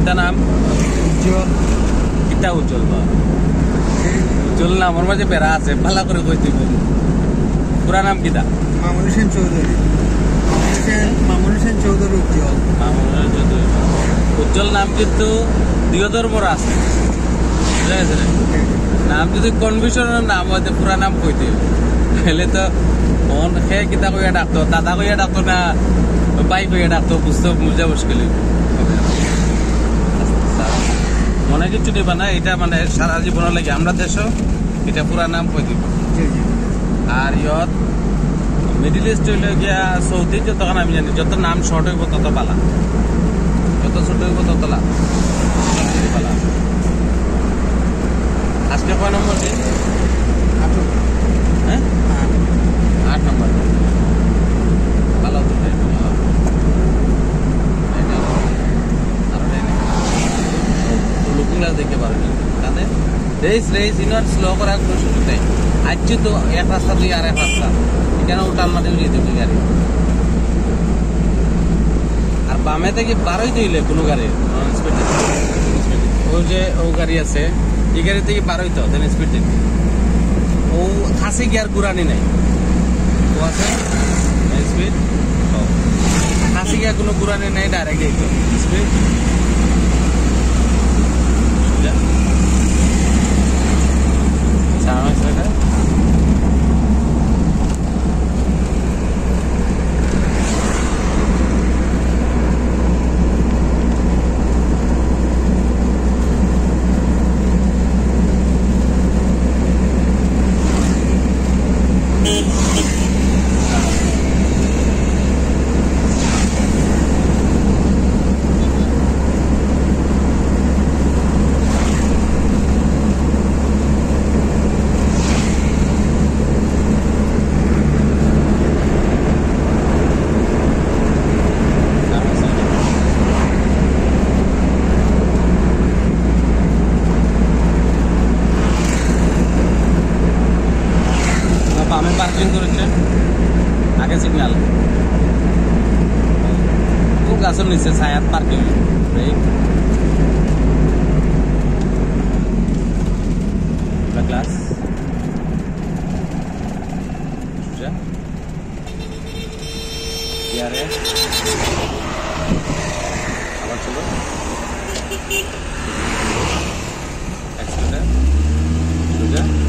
কিতা নাম উজ্জ্বল কিতা উজ্জ্বল উজ্জ্বল নামের মাঝে বেড়া আছে ভালো করে কই দিব পুরা নাম কিতা মামুন হোসেন চৌধুরী উজ্জ্বল উজ্জ্বল নাম কিন্তু দিগদর বড় আছে বুঝা গেছে নাম যদি কনফিউশনের নাম হয়তো পুরা নাম কইতে তাহলে তো মন সে কিতা কইয়া ডাকতো দাদা কইয়া ডাকতো না বাই কইয়া ডাকতো বুঝতে বুঝা মুশকিল মনে কিছু দিবা না এটা মানে সারা জীবনের লাগে আমরা দেশও এটা পুরা নাম কই দিব আর ইয়ত মিডিল ইস্ট হইলে গিয়া সৌদি যতক্ষণ আমি জানি যত নাম শর্ট হইব তত পালা যত ছোট হইব তত লাভ পালা আজকে কয় নম্বর দিন হ্যাঁ 8 নম্বর ভালো তো লুকিং গ্লাস দেখতে পারবেন তাদের রেস ইনার স্লো করার কোনো সুযোগ নেই আজকে তো এক রাস্তা তুই আর এক রাস্তা এখানে উল্টাল মাঠে উড়িয়ে দেবে গাড়ি আর বামে থেকে বারোই দিলে কোনো গাড়ি ওই যে ও গাড়ি আছে এই গাড়ি থেকে বারোই তো দেন স্পিড দেখবে ও খাসি গিয়ার গুড়ানি নাই ও আছে স্পিড খাসি গিয়ার কোনো গুড়ানি নাই ডাইরেক্ট এই তো স্পিড বামে পার্কিং করেছে আগে সিগন্যাল খুব গাছের নিচে ছায়াত পার্কিং গ্লাস আবার চলো এক্সিলেটার